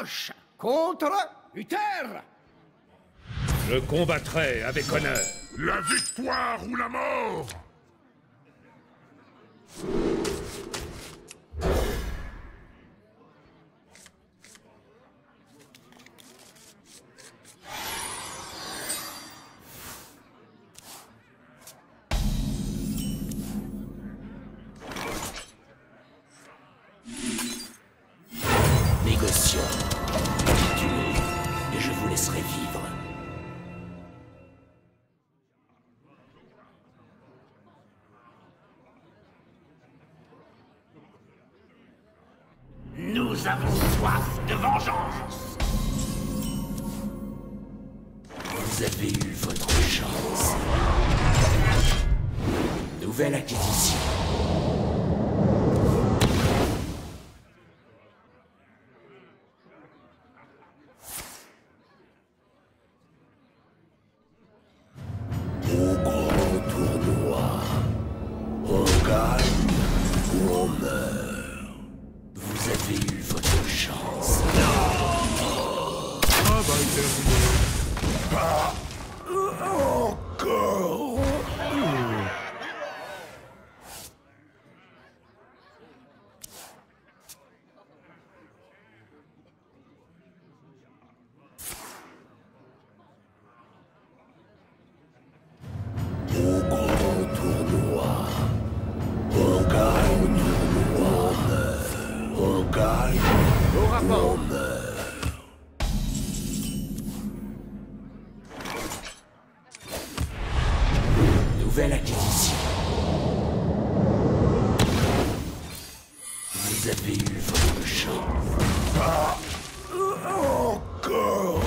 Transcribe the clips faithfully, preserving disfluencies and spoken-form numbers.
Roche contre Uther. Je combattrai avec honneur. La victoire ou la mort! Négocions. Tuez, et je vous laisserai vivre. Nous avons soif de vengeance. Vous avez eu votre chance. Nouvelle acquisition. Au grand tournoi, on gagne ou on meurt. Vous avez eu votre chance. Ah bah terminé. Pas encore. Au grand tournoi, on gagne ou on meurt. On gagne Au ou rapport. on meurt. Nouvelle acquisition. Vous avez eu votre chance. Pas encore.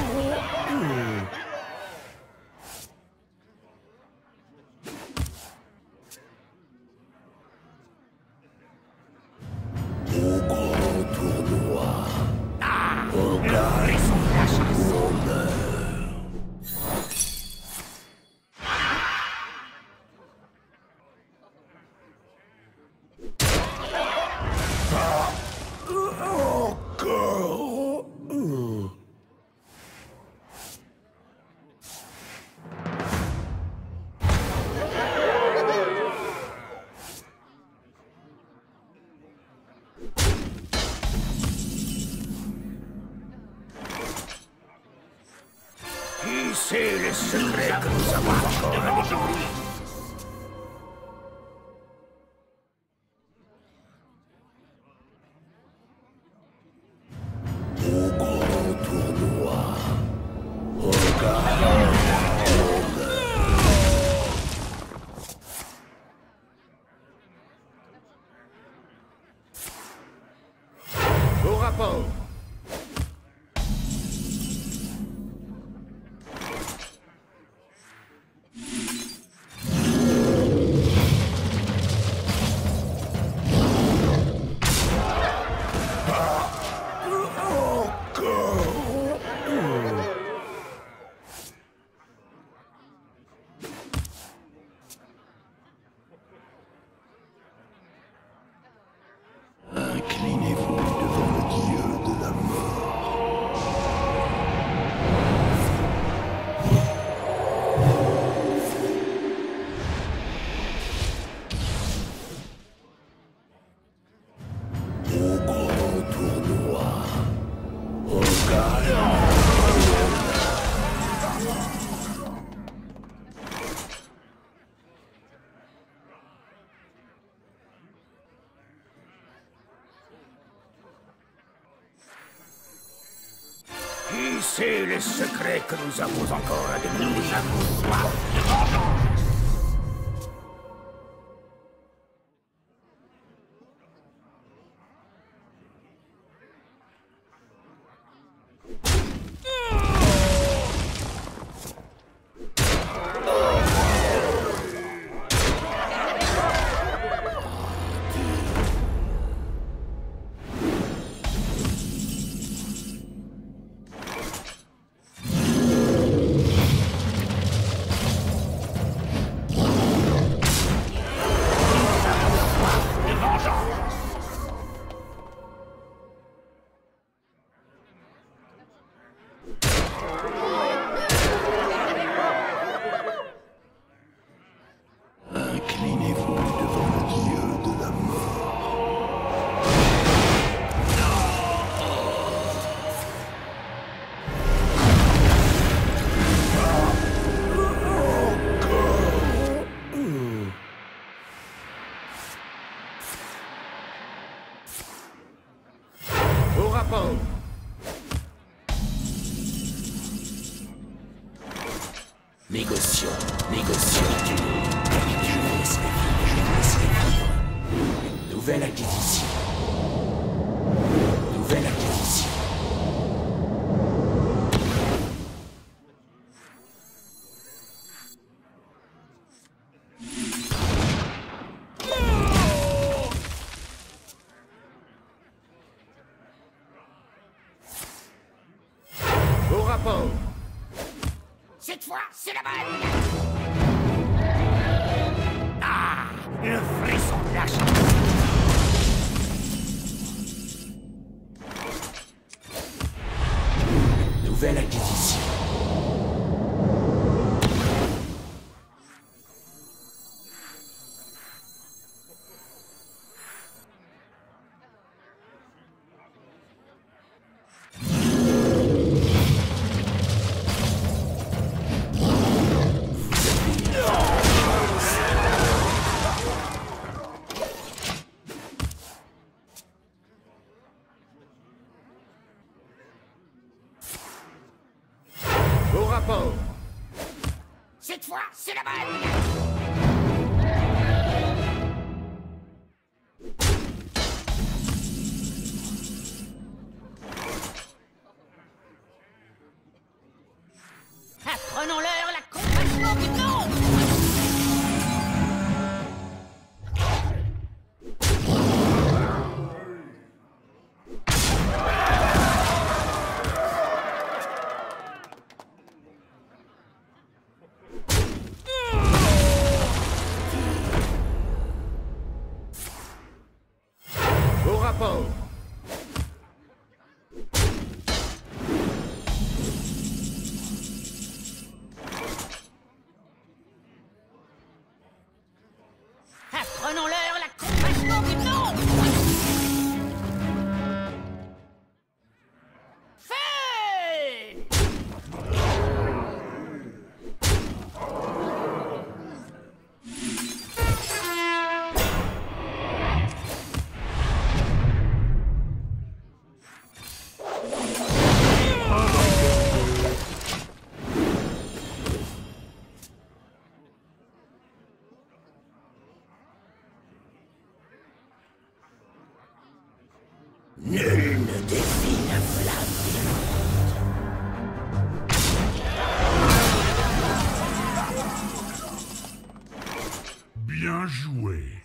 Au grand tournoi, on gagne ou on meurt. Encore. Qui sait les secrets que nous avons encore à découvrir? Au grand tournoi, on gagne ou on meurt. Au rapport. Inclinez-vous devant le dieu de la mort. Au grand tournoi, on gagne. Qui sait les secrets que nous avons encore à découvrir? Nous avons soif de vengeance. rapport. Négocions, négocions. Je vous laisserai vivre, je vous laisserai vivre. Nouvelle acquisition. Nouvelle acquisition. Au rapport. Cette fois, c'est la bonne. Ah, le frisson de la chance. Nouvelle acquisition. Au rapport. Cette fois, c'est la bonne. Apprenons-leur la compassion du nombre. Au rapport. Apprenons-leur la compassion du nombre. Feu! Nul ne défie la flamme. Bien joué.